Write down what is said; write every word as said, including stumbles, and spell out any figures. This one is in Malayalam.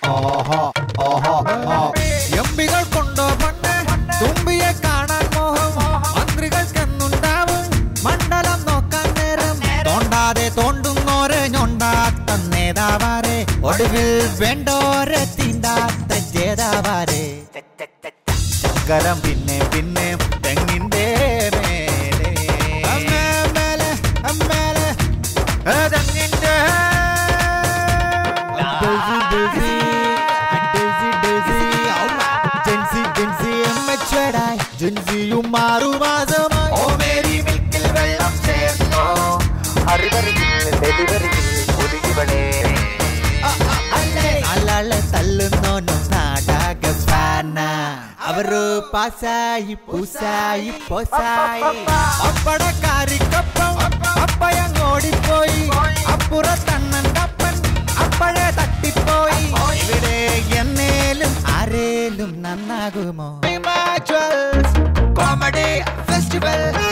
ഓഹോ ഓഹോ എംപികൾ കൊണ്ടോ പണ്ട് തുമ്പിയെ കാണാൻ മോഹം മന്ത്രികൾക്കെന്നുണ്ടാവും മണ്ഡലം നോക്കാൻ നേരം തോണ്ടാതെ തോണ്ടുന്നോരെ ഞൊണ്ടാത്ത നേതാവാരെ ഒടുവിൽ വേണ്ടോരെ തീണ്ടാത്ത ജേതാവാരെ ചക്കരം പിന്നെ പിന്നെ തെങ്ങിന്റെ മേലെ മേലെ മേലെ തെങ്ങിന്റെ തല്ലുന്നോനും നാടക ഫാന അവര് പാസായി പൂസായി പോസായി അപ്പടക്കാരിക്കൊപ്പം അപ്പയങ്ങോടിപ്പോയി അപ്പുറത്തണ്ണൻ്റപ്പൻ അപ്പഴേ തട്ടിപ്പോയി ഇവിടെ എന്നേലും ആരേലും നന്നാകുമോ കോമഡി ഫെസ്റ്റിവൽ